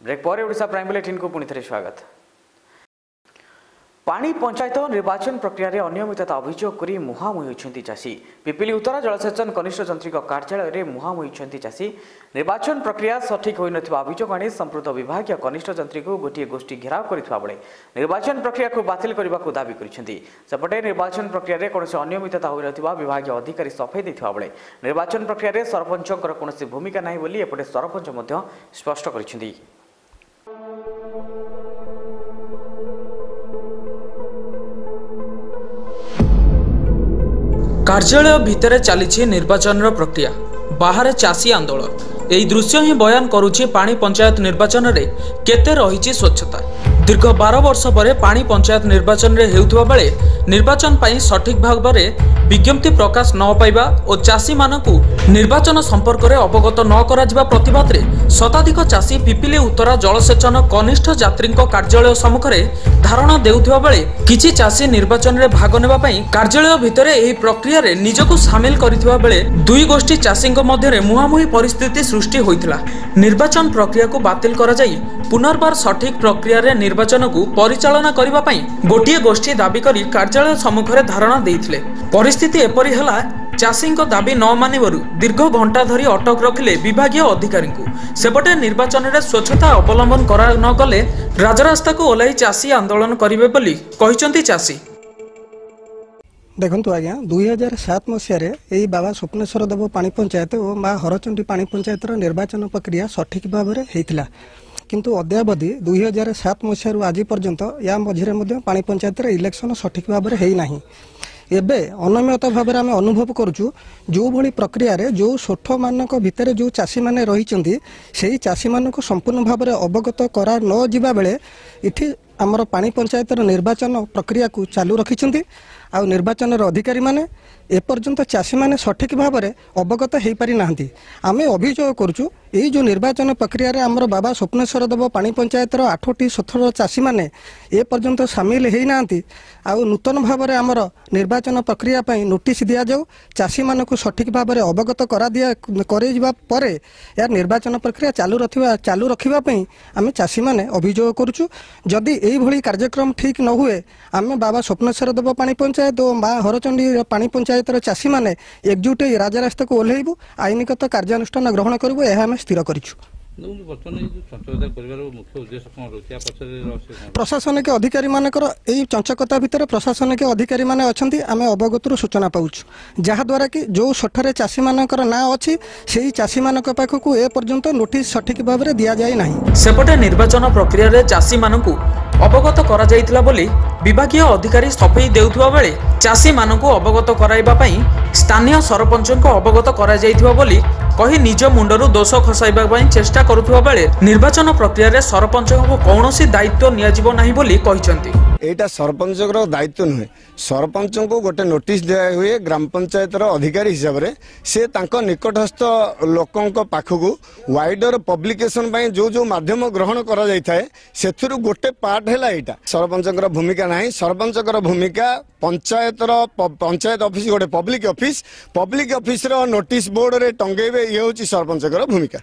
Break पर Odisha prime bulletin को पुणी थे स्वागत। पानी पंचायत निर्वाचन प्रक्रिया रे अनियमितता अभियोग करी मुहांमुही होइछन्ति चासी। पिपिली उत्तर जलसेचन कनिष्ठ जंत्रिक कार्यालय रे मुहांमुही होइछन्ति चासी। निर्वाचन प्रक्रिया सठिक होई नथिबा अभियोग आनी संप्रत विभागीय कनिष्ठ जंत्री को गोटे गोष्ठी घेराव करिथबा बेले निर्वाचन प्रक्रिया को बातिल करबा को दाबी करिसेंति। सेपटे निर्वाचन प्रक्रिया रे कोनोसी अनियमितता होई नथिबा विभागीय अधिकारी सफाई दैथिबा बेले निर्वाचन प्रक्रिया रे सरपंचकर कोनोसी भूमिका नाही बोली एपटे सरपंच मध्य स्पष्ट करिसेंति। कार्यालय भितर चली निर्वाचन प्रक्रिया बाहर चाषी आंदोलन यही दृश्य ही बयान करुछि पानी पंचायत निर्वाचन रे केते रही स्वच्छता। दीर्घ 12 वर्ष पर पानी पंचायत निर्वाचन रे हेउथबा बेले निर्वाचन पाई सठिक भाव में विज्ञप्ति प्रकाश न पाइबा और चाषी मानकु निर्वाचन संपर्क में अवगत न करा प्रतिवाद रे शताधिक चाषी पिपिली उत्तरा जलसेचन कनिष्ठ यात्री कार्यालय सम्मुख में धारणा देउथबा बेले किछि चाषी निर्वाचन रे भाग नेबा पई कार्यालय भितर एही प्रक्रिया रे निजको शामिल करिथिबा बेले दुई गोष्ठी चाषी मध्य मुहांमुही परिस्थिति सृष्टि होइथिला। निर्वाचन प्रक्रिया को बातिल करा जाई पुनर्बार सठिक प्रक्रिया रे निर्वाचन को परिचालना करबा पई गोटिए गोष्ठी दाबी करी कार्यालय सम्मुख में धारणा देइथिले। परिस्थिति एपरि हला चाषी दाबी न मानिबरु दीर्घ घंटा धरी अटक रखिले विभागीय अधिकारी सेपटे निर्वाचन में स्वच्छता अवलंबन करा न गले राजरास्ता को ओह्लाई चाषी आंदोलन करिवे बोली कहिसंती चाषी। देखु आज्ञा 2007 मसीह यही बाबा स्वप्नेश्वर देव पानी पंचायत और माँ हरचंडी पानी पंचायत निर्वाचन प्रक्रिया सठिक भाव में होता किंतु अद्यावधि 2007 मसीह आज पर्यंत या मझे पानी पंचायत इलेक्शन सठिक भाव में होना एबे अनियमित भाव में आम अनुभव करुचु जो भली प्रक्रिया रे जो सोठ मानक भितर जो चाषी माने रही से चाषी मानक संपूर्ण भाव में अवगत करा न जिबा बेले इठी आमर पानी पंचायत निर्वाचन प्रक्रिया को चालू रखिछन्ति आ निर्वाचन अधिकारी माने एपर्यंत चाषी माने सठिक भाव में अवगत हो पारि नाहंती। आमे अभियोग करुचु यही जो निर्वाचन प्रक्रिया रे आमर बाबा स्वप्नेश्वर देव पानी पंचायत 8टी 17 चाषी माने एपर्यंत सामिल हो नाहंती। आ नूतन भाव में आमर निर्वाचन प्रक्रिया पई नोटिस दिया जाऊ चाषी मानक सठिक भाव में अवगत करा दिया करेजिबा परे या निर्वाचन प्रक्रिया चालू रखिबा पई आमे चाषी माने अभियोग करुचु। जदि एही भली कार्यक्रम ठीक न हुए आमे बाबा स्वप्नेश्वर देव पानी पंचायत और माँ हरचंडी पानी पंचायत चाषी माने एकजुट राजरास्ता को ओह्लैबु आईनगत कार्यानुष्ठान ग्रहण करिबु एहा आमे स्थिर करिछु। प्रशासनिक अधिकारी मानकर यही चंचकता भितर प्रशासनिक अधिकारी माने अछंती आमे अवगतरु सूचना पाउछु जहाद्वारा कि जो सठरे चाषी मानकर ना अछि सेही चाषी मानक पाखकु ए पर्यंत नोटिस सठिक भाव में दिया जाय नाही। सेपटे निर्वाचन प्रक्रिया रे चाषी मानकु अवगत करा जायतिला बोली विभागीय अधिकारी सफाई देउथबा बेले चाषी मानकु अवगत कराइबा पई स्थानीय सरपंचको अवगत करा जायतिबा बोली कही निज मुंडरू दोष खसाइबा पई चेष्टा करुथबा बेले निर्वाचन प्रक्रिया रे सरपंच को कौनसी दायित्व नियाजिबो नाही बोली कहिसंती। एटा सरपंच रो दायित्व नुहे सरपंच को गोटे नोटिस दिया हुए ग्राम पंचायत रो अधिकारी हिसाब रे से तांको निकटस्थ लोकंक पाखकु वाइडर पब्लिकेशन पई जो जो माध्यम ग्रहण करा जाय थाए सेथुरु गोटे पार्ट हैला एटा सरपंच रो भूमिका नाही। सरपंच रो भूमिका पंचायत ऑफिस गोटे पब्लिक ऑफिस रो नोटिस बोर्ड रे टंगेबे ये होची सरपंच रो भूमिका।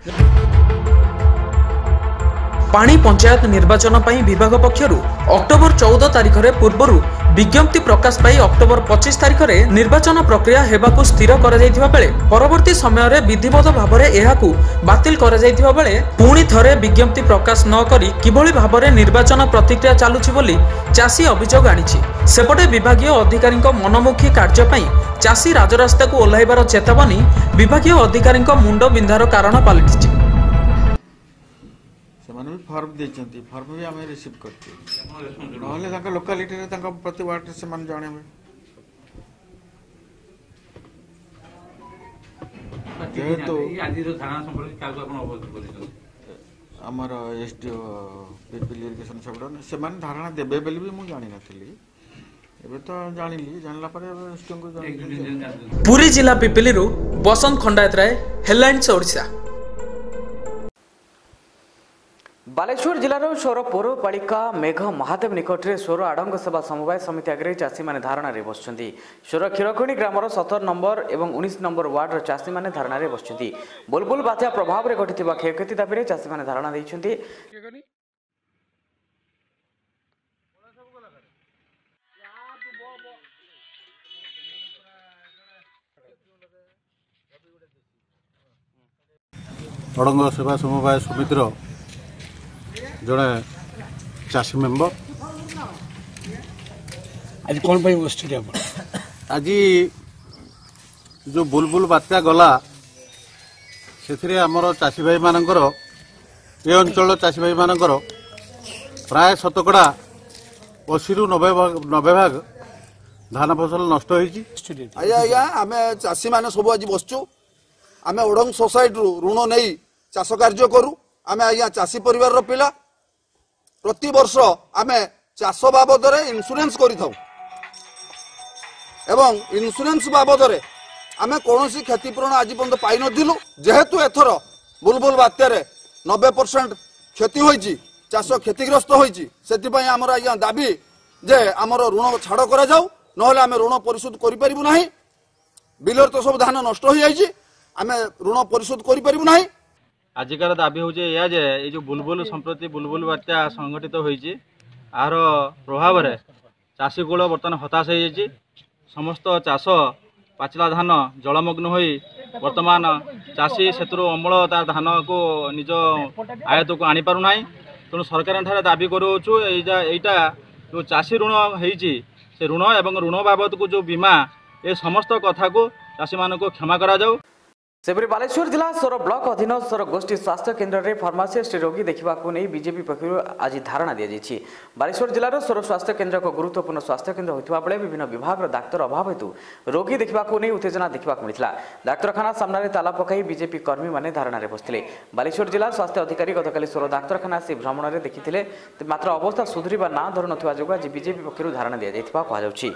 पानी पंचायत निर्वाचन पई विभाग पक्षरु अक्टोबर 14 तारिख रे पूर्वरु विज्ञप्ति प्रकाश पाई अक्टोबर 25 तारिख रे निर्वाचन प्रक्रिया हेबाकु स्थिर करा जायथिबा बेले परवर्ती समय रे विधिवत भाव में एहाकु बातिल करा जायथिबा बेले पुणी थरे विज्ञप्ति प्रकाश न करी किभली भाव में निर्वाचन प्रतिक्रिया चालुछि बोली चाषी अभियोग आनिछि। सेपटे विभागीय अधिकारी मनमुखी कार्य पई चाषी राजरास्ता को ओह्लाइबार चेतावनी विभागीय अधिकारी मुंड बिंधार कारण पलटिछि। फॉर्म देचंती फॉर्म भी आमे रिसीव करते नहले ताका लोकालिटी रे ताका प्रति वार्ड से मान जाने में जेहेतु आदि रो थाना संपर्क काल आपण अवगत करिसो हमर एसडीओ पीपीएल इरिगेशन सबडन से मान धारणा देबे बेली भी मु जानि नथली एबे तो जानिली जानला पर एसडीओ को जानि। पुरी जिला पीपीली रो बसंत खंडायत राय हेडलाइंस ओडिशा। बालेश्वर जिलार सौर पौरपालिका मेघ महादेव निकट में सौर आडंग सेवा समवाय समिति आगे चाषी मैंने धारणा बसुंच सौर क्षीरखणी ग्रामर 17 नंबर और 19 नंबर वार्डर चाषी मैंने धारणा बसुंच बुलबुल बात्या प्रभाव में घटी क्षयक्षति दाबी चाषी मैंने धारणा देते अड़ंग सेवा समवाय समितिर जड़े चाषी मेम्बर आज कौन बस आज जो बुलबुल बात्या गला से आमर चाषी भाई मानकर ये अंचल चाषी भाई मानकर प्राय शतकड़ा 80 ରୁ 90 भाग धान फसल नष्ट होती। आज्ञा आम चाषी मैंने सब आज बसचु आम ओडंग सोसाइटी ऋण नहीं चाष कार्य करूँ आम आज्ञा चाषी परिवार पिला प्रति वर्ष आम चाष बाबद इन्सुरेंस करूँ एवं इन्सुरेंस बाबद आम कौन क्षतिपूरण आज पर्यंत पाई नथिलु जेहेतु एथर बुलबुल बात्यार 90% क्षति होइछि चाष क्षतिग्रस्त होइछि सेतिपई आमर आज्ञा दाबी जे आमर ऋण छाड़ करा जाऊ नहले आम ऋण परिशोध करि परिबु नाही बिलर तो सब धान नष्ट हो जाइछि आम ऋण परिशोध करि परिबु नाही। आजिकार दाबी हूँ या जे ये जो बुलबुल संप्रति बुलबुल बात्या संगठित होइछि आर प्रभाव रे चाषी कूल बर्तमान हताश हो जाइछि समस्त चाष पाचला धान जलमग्न होई वर्तमान चाषी सेतु अमल तार धान को निज आयत को आनी पारु नाही तेणु सरकार ठारे दाबी करूछु एटा जो चाषी ऋण होइछि से ऋण एवं ऋण बाबद को जो बीमा ए समस्त कथा को चाषी मान को क्षमा करा जाऊ। सेपरी बालेश्वर जिला सौर ब्लॉक अधीन सौर गोष्ठी स्वास्थ्य केन्द्र में फार्मासीस्ट रोगी देखा नहीं बीजेपी पक्षर आज धारणा दी जाइए। बालेश्वर जिलार सौर स्वास्थ्य केन्द्र एक गुरुत्वपूर्ण स्वास्थ्य केन्द्र होता बेले विभिन्न विभाग डाक्तर अभाव हेतु रोगी देखा नहीं उत्तेजना देखा मिलता डाक्तखाना सामने ताला पकाई बीजेपी कर्मी मैंने धारणा बसते बालेश्वर जिला स्वास्थ्य अधिकारी गतकाली सौर डाक्तखाना आसी भ्रमण में देखी मात्र अवस्था सुधुरवा ना धरु न आज बीजेपी पक्षर धारणा दी जाए।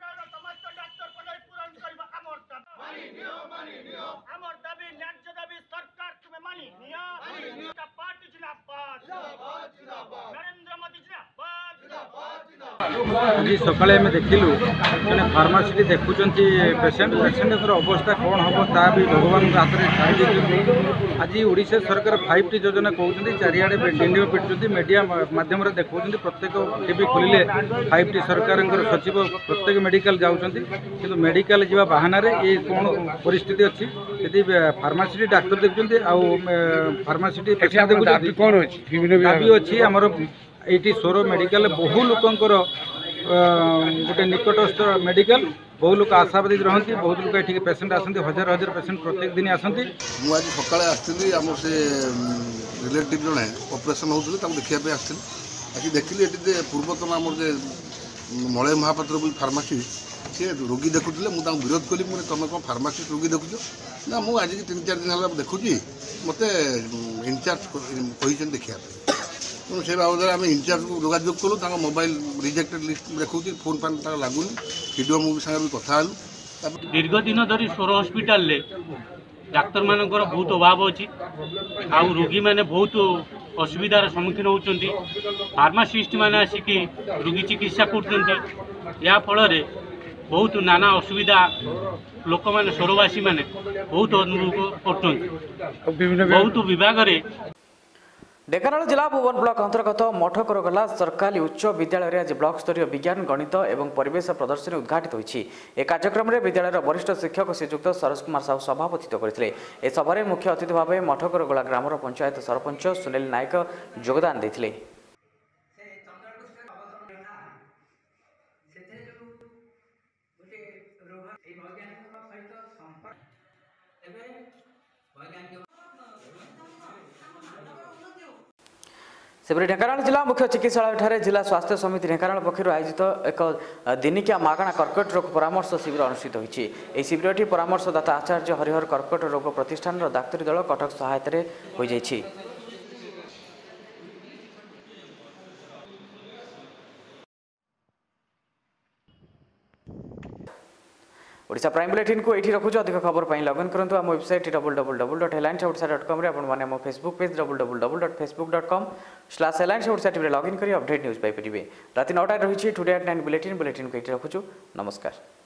आज सकाले आम देखिलु जड़े फार्मासी देखुं पेसेंट अवस्था कौन हम ता भी भगवान हाथ में छाड़ी आज ओडिशा सरकार 5T योजना कहते चारिआडे डिंडी पिटुंट मीडिया माध्यम देखा प्रत्येक टीवी खोलिले 5T सरकार सचिव प्रत्येक मेडिकल जाऊँच कि मेडिकल जावा बाहाना ये कौन परिस्थिति अच्छी यदि फार्मासी डाक्तर देखुं आउ फार्मासी पेसेंट दाबी अच्छी आमर ये सौर मेडिकल बहु लोकंर गोटे निकटस्थ मेडिकल बहु लोक आशावादी रहती बहुत लोग ये पेसेंट आसती हजार हजार पेसेंट प्रत्येक दिन आसती। मुझे सकाଳେ आसती आम से रिलेटिव जड़े ऑपरेशन होते देखा आसती आखि देखिली ये पूर्वतन आम मलय महापात्र फार्मासी सी रोगी देखुले मुझे विरोध कली मुझे तुम कौन फार्मासीस्ट रोगी देखुच ना मुझे आज 3-4 दिन है देखुची मत इनचार्ज कही देखा तेणु से बाबद आम इनचार्ज को जोगाजोग कलु मोबाइल रिजेक्टेड लिस्ट देखा फोन फान लगुनि वीडियो मुवी सागर भी कथा दीर्घ दिन धरी सौर हस्पिटाल डाक्तर मानकर बहुत अभाव अच्छी आउ रोगी मैंने बहुत असुविधार सम्मुखीन होती फार्मासीस्ट मैंने आसिक रोगी चिकित्सा कर बहुत नाना असुविधा लोक मैंने सौरवासी मैंने बहुत अनुभव कर बहुत विभाग ढेंकानाल जिला भुवन ब्लॉक अंतर्गत मठकरगला सरकारी उच्च विद्यालय आज ब्लॉक स्तरीय विज्ञान गणित एवं परिवेश प्रदर्शनी उद्घाटित होती। ए कार्यक्रम में विद्यालय वरिष्ठ शिक्षक श्रीजुक्त सरोज कुमार साहू सभापतित्व करते। ए सभार मुख्य अतिथि भाव मठकरगला ग्रामर पंचायत सरपंच सुनील नायक योगदान देते। सेपरी ढेंकानाल जिला मुख्य चिकित्सालय जिला स्वास्थ्य समिति ढेंकानाल पक्षर आयोजित एक दिनिकिया मागणा कर्कट रोग परामर्श शिविर अनुष्ठित होती। यह शिविरटी परामर्शदाता आचार्य हरिहर कर्कट रोग प्रतिष्ठान डाक्तरी दल कटक सहायतार हो जाइछि। ओडिशा प्राइम बुलेटिन को एठी रखुछु अधिक खबर पई लॉगिन करंतु हम वेबसाइट www.headlinesodisha.com रे आपण माने हम फेसबुक पेज www.facebook.com/headlinesodisha रे लॉगिन करी अपडेट न्यूज पाई परिबे राति 9 टा रहिछि टुडे एट 9 बुलेटिन को एठी रखुछु नमस्कार।